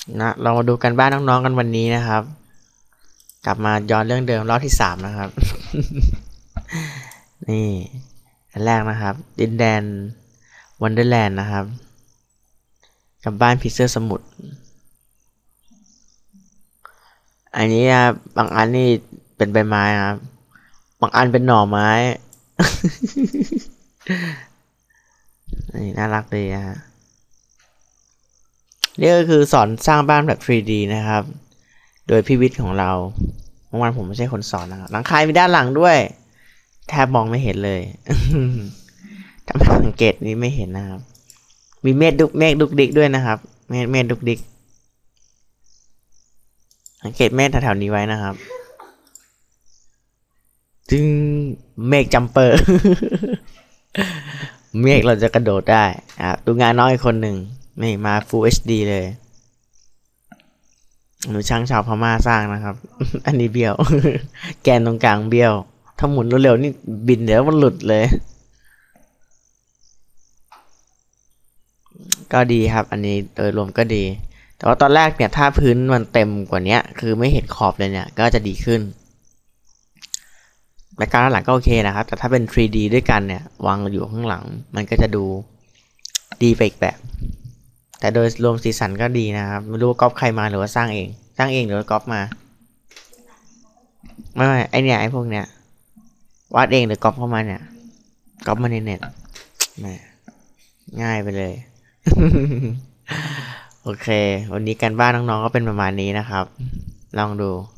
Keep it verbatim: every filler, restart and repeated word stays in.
นะเรามาดูกันบ้านน้องๆกันวันนี้นะครับกลับมาย้อนเรื่องเดิมรอบที่สามนะครับ นี่อันแรกนะครับดินแดนวันเดอร์แลนด์นะครับกับบ้านพิเซอร์สมุทรอันนี้ครับบางอันนี่เป็นใบไม้นะครับบางอันเป็นหน่อไม้ นี่น่ารักดีนะฮะนี่ก็คือสอนสร้างบ้านแบบ ทรี ดี นะครับโดยพี่วิทย์ของเราเมื่อวานผมไม่ใช่คนสอนนะครับหลังคามีด้านหลังด้วยแทบมองไม่เห็นเลย ถ้าไม่สังเกตนี้ไม่เห็นนะครับมีเมฆดุกเมฆดุกดิกด้วยนะครับเมฆเมฆดุกดิกสังเกตเมฆแถวๆนี้ไว้นะครับจึงเมฆจัมเปอร์ เมฆเราจะกระโดดได้ครับดูงานน้องอีกคนหนึ่งนี่มา Full เอช ดี เลยหนูช่างชาวพม่าสร้างนะครับ อันนี้เบี้ยว แกนตรงกลางเบี้ยวถ้าหมุนเร็วๆนี่บินเดี๋ยวมันหลุดเลยก็ดีครับอันนี้โดยรวมก็ดีแต่ว่าตอนแรกเนี่ยถ้าพื้นมันเต็มกว่านี้คือไม่เห็นขอบเลยเนี่ยก็จะดีขึ้นแบ็คกราวด์ด้านหลังก็โอเคนะครับแต่ถ้าเป็น ทรี ดี ด้วยกันเนี่ยวางอยู่ข้างหลังมันก็จะดูดีไปอีกแบบแต่โดยรวมสีสันก็ดีนะครับไม่รู้ว่าก๊อปใครมาหรือว่าสร้างเองสร้างเองหรือว่าก๊อปมาไม่ไม่ไอเนี่ยไอพวกเนี้ยวาดเองหรือก๊อปเข้ามาเนี่ยก๊อปมาในเน็ตง่ายไปเลย โอเควันนี้การบ้านน้องๆก็เป็นประมาณนี้นะครับลองดู